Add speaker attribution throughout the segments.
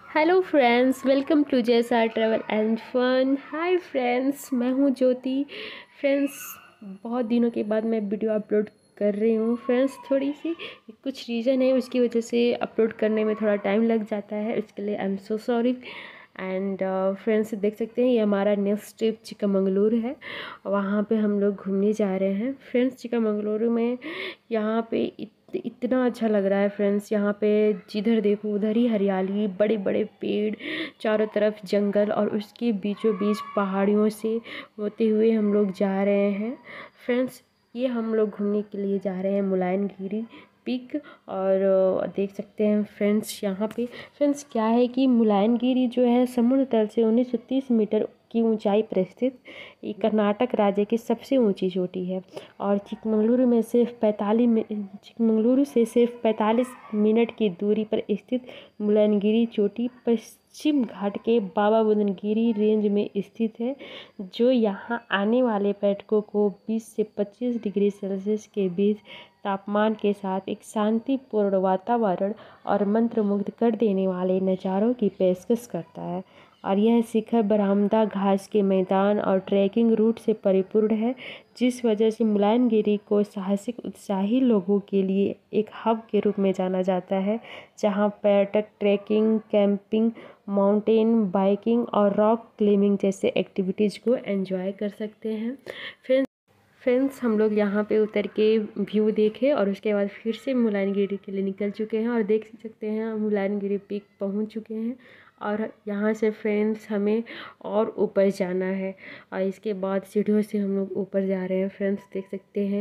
Speaker 1: Hello friends, welcome to जैसा travel and fun. Hi friends, मैं हूँ ज्योति। फ्रेंड्स, बहुत दिनों के बाद मैं वीडियो अपलोड कर रही हूँ। फ्रेंड्स, थोड़ी सी कुछ रीज़न है, उसकी वजह से अपलोड करने में थोड़ा टाइम लग जाता है, उसके लिए I am so sorry. And friends, देख सकते हैं ये हमारा नेक्स्ट ट्रिप चिकमंगलुरु है। वहाँ पे हम लोग घूमने जा रहे हैं। फ्रेंड्स, चिकमंगलुरु में यहाँ पे इतना अच्छा लग रहा है। फ्रेंड्स, यहाँ पे जिधर देखो उधर ही हरियाली, बड़े बड़े पेड़, चारों तरफ जंगल और उसके बीचों बीच पहाड़ियों से होते हुए हम लोग जा रहे हैं। फ्रेंड्स, ये हम लोग घूमने के लिए जा रहे हैं मुलायनगिरी पीक। और देख सकते हैं फ्रेंड्स, यहाँ पे फ्रेंड्स क्या है कि मुलायनगिरी जो है समुद्र तल से 1930 मीटर की ऊंचाई पर स्थित ये कर्नाटक राज्य की सबसे ऊंची चोटी है। और चिकमंगलुरु से सिर्फ 45 मिनट की दूरी पर स्थित मुलायनगिरी चोटी पश्चिम घाट के बाबा बुदनगिरी रेंज में स्थित है, जो यहाँ आने वाले पर्यटकों को 20 से 25 डिग्री सेल्सियस के बीच तापमान के साथ एक शांतिपूर्ण वातावरण और मंत्रमुग्ध कर देने वाले नज़ारों की पेशकश करता है। और यह शिखर बरामदा घास के मैदान और ट्रैकिंग रूट से परिपूर्ण है, जिस वजह से मुलायनगिरी को साहसिक उत्साही लोगों के लिए एक हब के रूप में जाना जाता है, जहां पर्यटक ट्रैकिंग, कैंपिंग, माउंटेन बाइकिंग और रॉक क्लाइंबिंग जैसे एक्टिविटीज़ को एंजॉय कर सकते हैं। फ्रेंड्स, हम लोग यहाँ पे उतर के व्यू देखे और उसके बाद फिर से मुलायनगिरी के लिए निकल चुके हैं। और देख सकते हैं हम मुलायनगिरी पीक पहुँच चुके हैं। और यहाँ से फ्रेंड्स हमें और ऊपर जाना है, और इसके बाद सीढ़ियों से हम लोग ऊपर जा रहे हैं। फ्रेंड्स, देख सकते हैं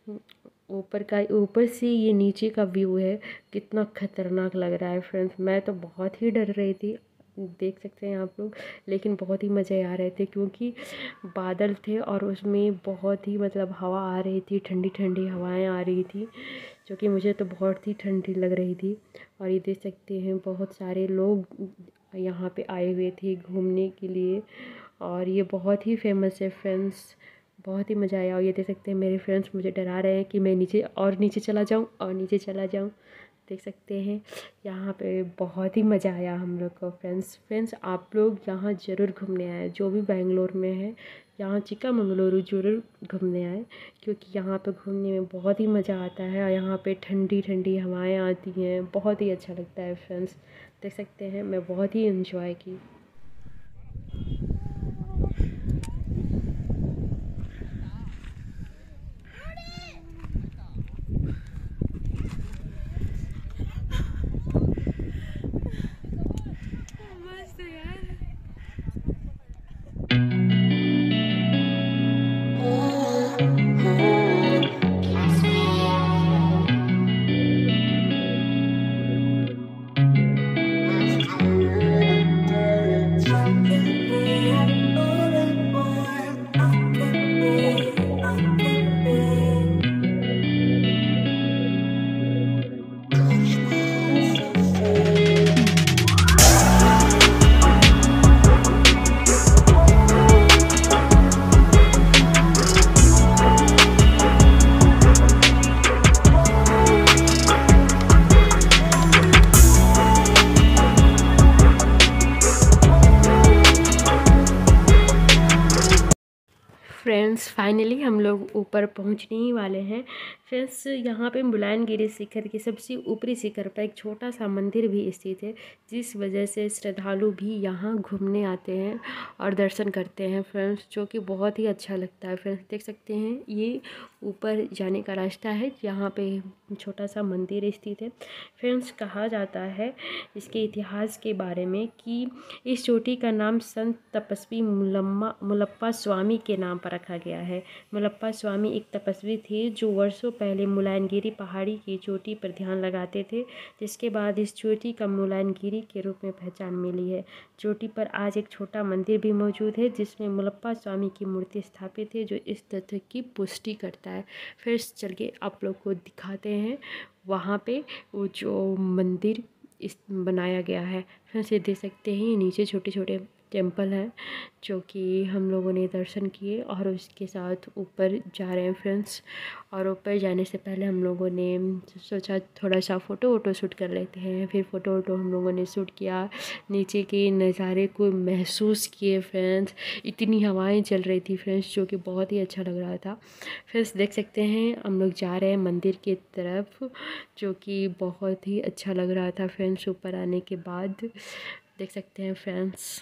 Speaker 1: ऊपर से ये नीचे का व्यू है, कितना खतरनाक लग रहा है। फ्रेंड्स, मैं तो बहुत ही डर रही थी, देख सकते हैं आप लोग, लेकिन बहुत ही मज़े आ रहे थे क्योंकि बादल थे और उसमें बहुत ही हवा आ रही थी, ठंडी ठंडी हवाएं आ रही थी, जो कि मुझे तो बहुत ही ठंडी लग रही थी। और ये देख सकते हैं बहुत सारे लोग यहाँ पे आए हुए थे घूमने के लिए, और ये बहुत ही फेमस है। फ्रेंड्स, बहुत ही मज़ा आया। और ये देख सकते हैं मेरे फ्रेंड्स मुझे डरा रहे हैं कि मैं नीचे चला जाऊँ और नीचे चला जाऊँ। देख सकते हैं यहाँ पे बहुत ही मज़ा आया हम लोग को। फ्रेंड्स, आप लोग यहाँ ज़रूर घूमने आए, जो भी बेंगलोर में है यहाँ चिकमंगलुरु ज़रूर घूमने आए, क्योंकि यहाँ पे घूमने में बहुत ही मज़ा आता है और यहाँ पे ठंडी ठंडी हवाएं आती हैं, बहुत ही अच्छा लगता है। फ्रेंड्स, देख सकते हैं मैं बहुत ही इन्जॉय की। फ्रेंड्स, फाइनली हम लोग ऊपर पहुंचने ही वाले हैं। फ्रेंड्स, यहाँ पे मुलायनगिरी शिखर के सबसे ऊपरी शिखर पर एक छोटा सा मंदिर भी स्थित है, जिस वजह से श्रद्धालु भी यहाँ घूमने आते हैं और दर्शन करते हैं। फ्रेंड्स, जो कि बहुत ही अच्छा लगता है। फ्रेंड्स, देख सकते हैं ये ऊपर जाने का रास्ता है, यहाँ पे छोटा सा मंदिर स्थित है। फ्रेंड्स, कहा जाता है इसके इतिहास के बारे में कि इस चोटी का नाम संत तपस्वी मुलप्पा स्वामी के नाम पर रखा गया है। मुलप्पा स्वामी एक तपस्वी थे जो वर्षों पहले मुलायनगिरी पहाड़ी की चोटी पर ध्यान लगाते थे, जिसके बाद इस चोटी का मुलायनगिरी के रूप में पहचान मिली है। चोटी पर आज एक छोटा मंदिर भी मौजूद है, जिसमें मुलप्पा स्वामी की मूर्ति स्थापित है, जो इस तथ्य की पुष्टि करता है। फिर चल के आप लोग को दिखाते हैं वहाँ पे वो जो मंदिर बनाया गया है। फिर से देख सकते हैं नीचे छोटे छोटे टेम्पल है जो कि हम लोगों ने दर्शन किए और उसके साथ ऊपर जा रहे हैं फ्रेंड्स। और ऊपर जाने से पहले हम लोगों ने सोचा थोड़ा सा फ़ोटो वोटो शूट कर लेते हैं। फिर फ़ोटो वोटो हम लोगों ने शूट किया, नीचे के नज़ारे को महसूस किए फ्रेंड्स। इतनी हवाएं चल रही थी फ्रेंड्स जो कि बहुत ही अच्छा लग रहा था। फ्रेंड्स देख सकते हैं हम लोग जा रहे हैं मंदिर की तरफ, जो कि बहुत ही अच्छा लग रहा था फ्रेंड्स। ऊपर आने के बाद देख सकते हैं फ्रेंड्स।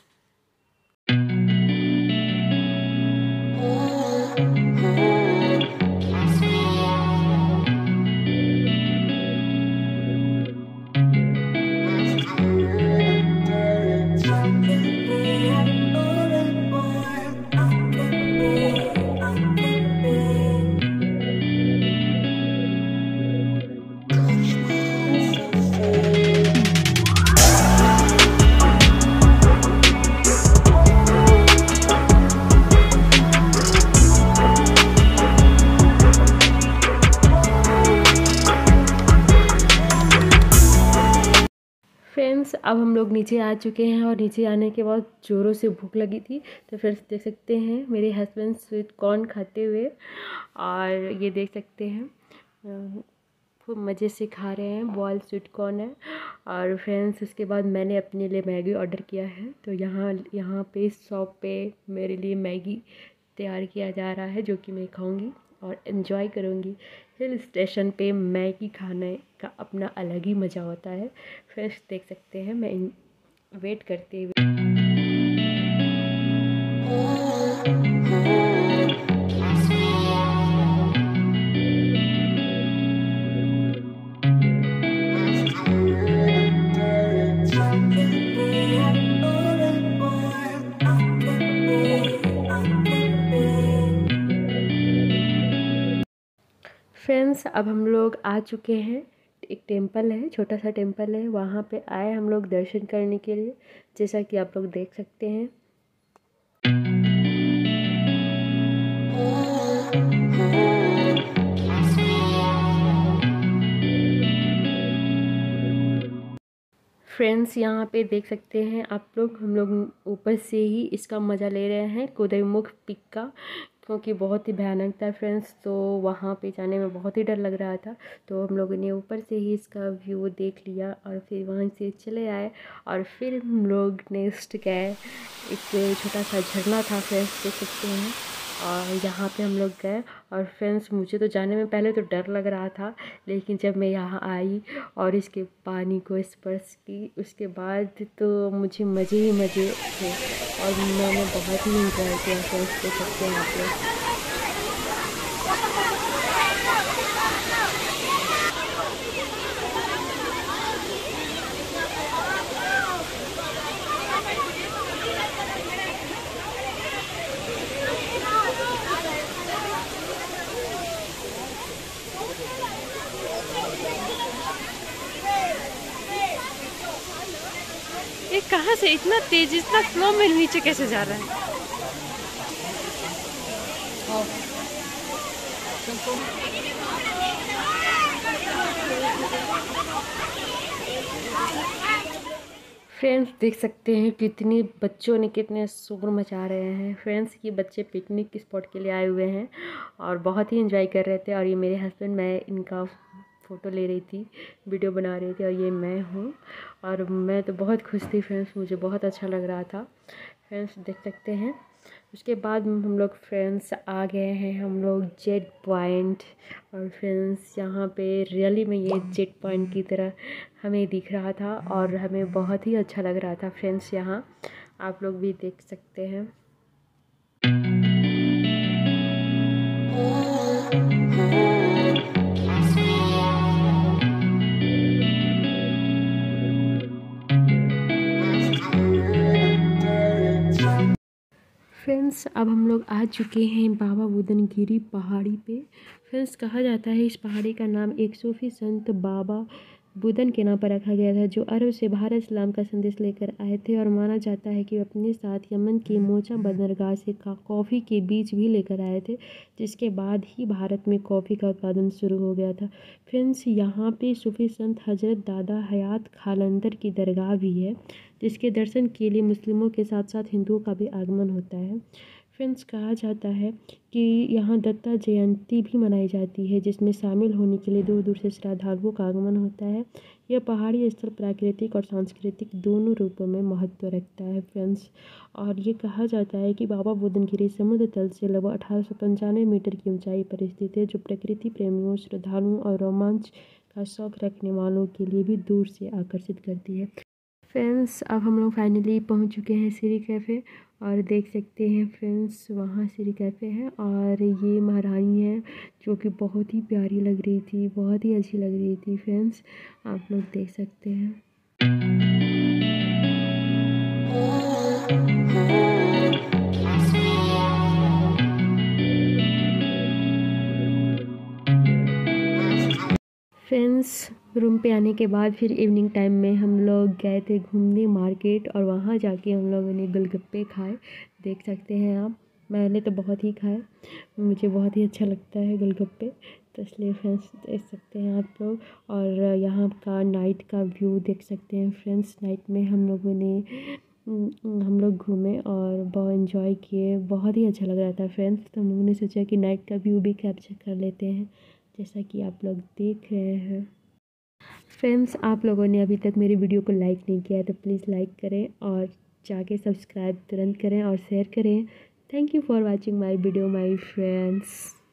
Speaker 1: फ्रेंड्स अब हम लोग नीचे आ चुके हैं और नीचे आने के बाद ज़ोरों से भूख लगी थी। तो फ्रेंड्स देख सकते हैं मेरे हस्बैंड स्वीट कॉर्न खाते हुए, और ये देख सकते हैं खूब मज़े से खा रहे हैं। बॉयल स्वीट कॉर्न है। और फ्रेंड्स उसके बाद मैंने अपने लिए मैगी ऑर्डर किया है। तो यहाँ पे शॉप पे मेरे लिए मैगी तैयार किया जा रहा है जो कि मैं खाऊंगी और इन्जॉय करूंगी। हिल स्टेशन पे मैगी खाने का अपना अलग ही मज़ा होता है। फ्रेंड्स देख सकते हैं मैं वेट करते हुए फ्रेंड्स अब हम लोग आ चुके हैं। एक टेम्पल है, छोटा सा टेम्पल है, वहाँ पे आए हम लोग दर्शन करने के लिए, जैसा कि आप लोग देख सकते हैं। फ्रेंड्स यहाँ पे देख सकते हैं आप लोग, हम लोग ऊपर से ही इसका मज़ा ले रहे हैं कुद्रेमुख पीक का, क्योंकि बहुत ही भयानक था फ्रेंड्स। तो वहाँ पे जाने में बहुत ही डर लग रहा था। तो हम लोगों ने ऊपर से ही इसका व्यू देख लिया और फिर वहाँ से चले आए। और फिर हम लोग नेक्स्ट गए, एक छोटा सा झरना था फ्रेंड्स देख सकते हैं, और यहाँ पे हम लोग गए। और फ्रेंड्स मुझे तो जाने में पहले तो डर लग रहा था, लेकिन जब मैं यहाँ आई और इसके पानी को स्पर्श की उसके बाद तो मुझे मज़े ही मज़े थे और मैंने बहुत ही इंजॉय किया फ्रेंड्स देख सकते हैं आप लोग। ये कहाँ से इतना तेज, इतना फ्लो में नीचे कैसे जा रहा है? फ्रेंड्स देख सकते हैं कितने बच्चों ने कितने शोर मचा रहे हैं। फ्रेंड्स ये बच्चे पिकनिक स्पॉट के लिए आए हुए हैं और बहुत ही एंजॉय कर रहे थे। और ये मेरे हस्बैंड, मैं इनका फ़ोटो ले रही थी, वीडियो बना रही थी, और ये मैं हूँ। और मैं तो बहुत खुश थी फ्रेंड्स, मुझे बहुत अच्छा लग रहा था। फ्रेंड्स देख सकते हैं उसके बाद हम लोग फ्रेंड्स आ गए हैं हम लोग जेट पॉइंट। और फ्रेंड्स यहाँ पे रियली में ये जेट पॉइंट की तरह हमें दिख रहा था और हमें बहुत ही अच्छा लग रहा था फ्रेंड्स। यहाँ आप लोग भी देख सकते हैं। फ्रेंड्स अब हम लोग आ चुके हैं बाबा बुदनगिरी पहाड़ी पे। फ्रेंड्स कहा जाता है इस पहाड़ी का नाम एक सूफी संत बाबा बुदन के नाम पर रखा गया था, जो अरब से भारत इस्लाम का संदेश लेकर आए थे। और माना जाता है कि वे अपने साथ यमन की मोचा बंदरगाह से कॉफ़ी के बीज भी लेकर आए थे, जिसके बाद ही भारत में कॉफ़ी का उत्पादन शुरू हो गया था। फ्रेंड्स, यहाँ पे सूफी संत हजरत दादा हयात खालंदर की दरगाह भी है, जिसके दर्शन के लिए मुस्लिमों के साथ साथ हिंदुओं का भी आगमन होता है। फ्रेंड्स, कहा जाता है कि यहाँ दत्ता जयंती भी मनाई जाती है, जिसमें शामिल होने के लिए दूर दूर से श्रद्धालुओं का आगमन होता है। यह पहाड़ी स्थल प्राकृतिक और सांस्कृतिक दोनों रूपों में महत्व रखता है फ्रेंड्स। और ये कहा जाता है कि बाबा बुदनगिरी समुद्र तल से लगभग 1895 मीटर की ऊंचाई पर स्थित है, जो प्रकृति प्रेमियों, श्रद्धालुओं और रोमांच का शौक रखने वालों के लिए भी दूर से आकर्षित करती है। फ्रेंड्स, अब हम लोग फाइनली पहुंच चुके हैं सिरी कैफ़े, और देख सकते हैं फ्रेंड्स वहाँ सिरी कैफ़े है, और ये महारानी है जो कि बहुत ही प्यारी लग रही थी, बहुत ही अच्छी लग रही थी फ्रेंड्स, आप लोग देख सकते हैं। फ्रेंड्स, रूम पे आने के बाद फिर इवनिंग टाइम में हम लोग गए थे घूमने मार्केट, और वहाँ जाके हम लोगों ने गोलगप्पे खाए। देख सकते हैं आप, मैंने तो बहुत ही खाए, मुझे बहुत ही अच्छा लगता है गोलगप्पे, तो इसलिए फ्रेंड्स देख सकते हैं आप लोग। और यहाँ का नाइट का व्यू देख सकते हैं फ्रेंड्स। नाइट में हम लोग घूमे और बहुत इन्जॉय किए, बहुत ही अच्छा लग रहा था फ्रेंड्स। तो हम लोगों ने सोचा कि नाइट का व्यू भी कैप्चर कर लेते हैं, जैसा कि आप लोग देख रहे हैं। फ्रेंड्स, आप लोगों ने अभी तक मेरी वीडियो को लाइक नहीं किया है तो प्लीज़ लाइक करें, और जाके सब्सक्राइब तुरंत करें और शेयर करें। Thank you for watching my video my friends.